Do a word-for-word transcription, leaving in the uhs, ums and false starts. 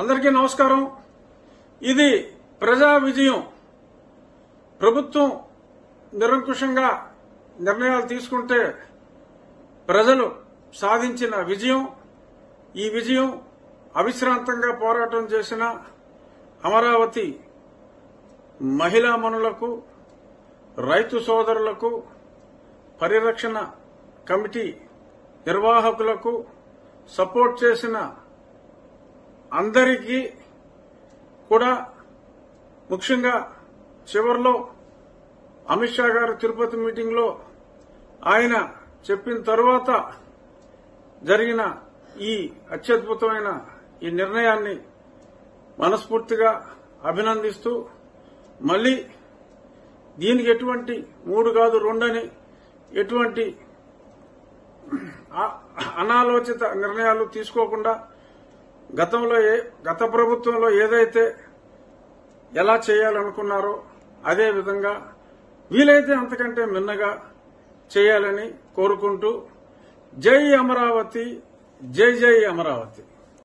అందరికీ నమస్కారం. ఇది ప్రజా విజయం. ప్రభుత్వం నిరంకుశంగా నిర్ణయాలు తీసుకుంటే ప్రజలు సాధించిన విజయం. ఈ విజయం అవిశ్రాంతంగా పోరాటం చేసిన అమరావతి మహిళా మనులకు, రైతు సోదరులకు, పరిరక్షణ కమిటీ నిర్వాహకులకు, సపోర్ట్ చేసిన అందరికీ కూడా, ముఖ్యంగా చివర్లో అమిత్ షా గారు తిరుపతి మీటింగ్ లో ఆయన చెప్పిన తరువాత జరిగిన ఈ అత్యద్భుతమైన ఈ నిర్ణయాన్ని మనస్ఫూర్తిగా అభినందిస్తూ, మళ్లీ దీనికి ఎటువంటి మూడు కాదు రెండని ఎటువంటి అనాలోచిత నిర్ణయాలు తీసుకోకుండా గతంలో గత ప్రభుత్వంలో ఏదైతే ఎలా చేయాలనుకున్నారో అదే విధంగా వీలైతే అంతకంటే మిన్నగా చేయాలని కోరుకుంటూ, జై అమరావతి, జై జై అమరావతి.